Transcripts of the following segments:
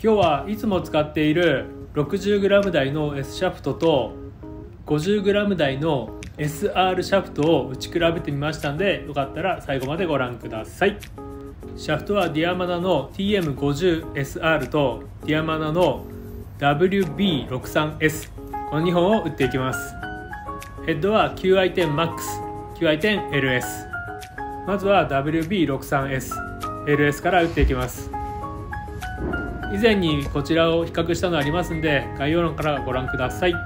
今日はいつも使っている 60g 台の S シャフトと 50g 台の SR シャフトを打ち比べてみましたので、よかったら最後までご覧ください。シャフトはディアマナの TM50SR とディアマナの WB63S、 この2本を打っていきます。ヘッドは QI10MAX、QI10LS。 まずは WB63S、LS から打っていきます。以前にこちらを比較したのありますので、概要欄からご覧ください。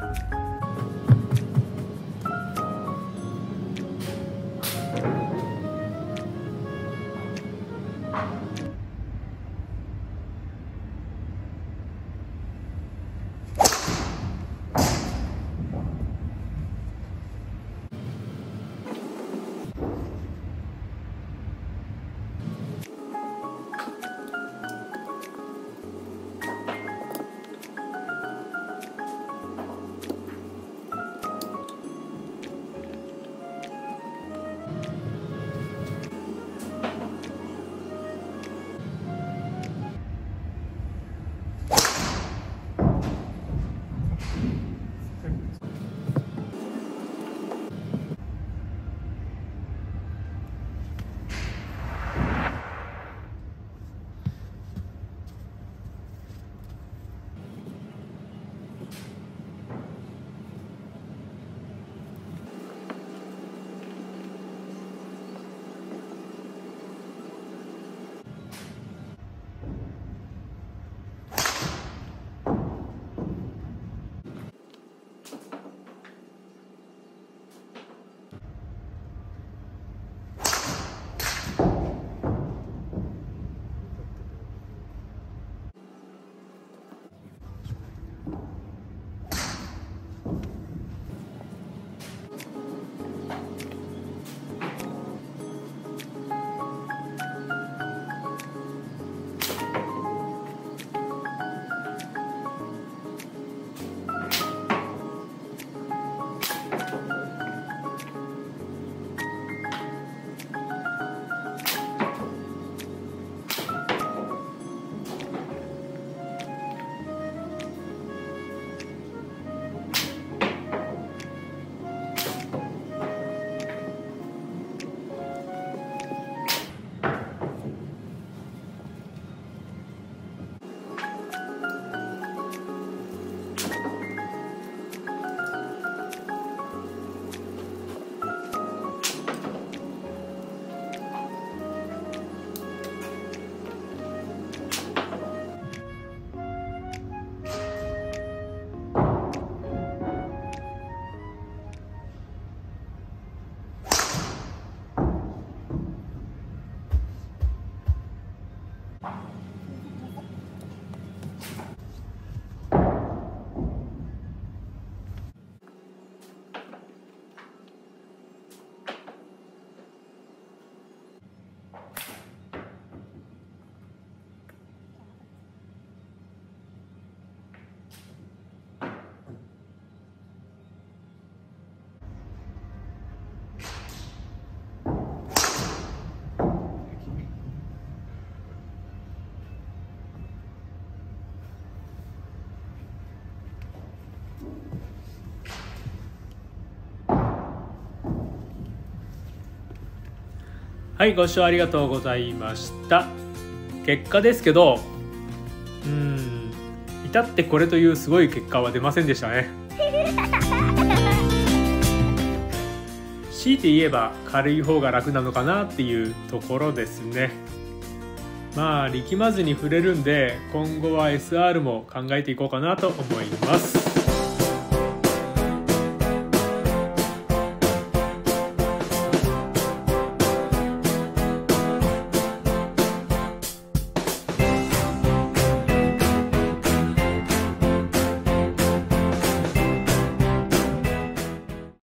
はい、ご視聴ありがとうございました。結果ですけど、至ってこれというすごい結果は出ませんでしたね。強いて言えば軽い方が楽なのかなっていうところですね。まあ力まずに振れるんで、今後は SR も考えていこうかなと思います。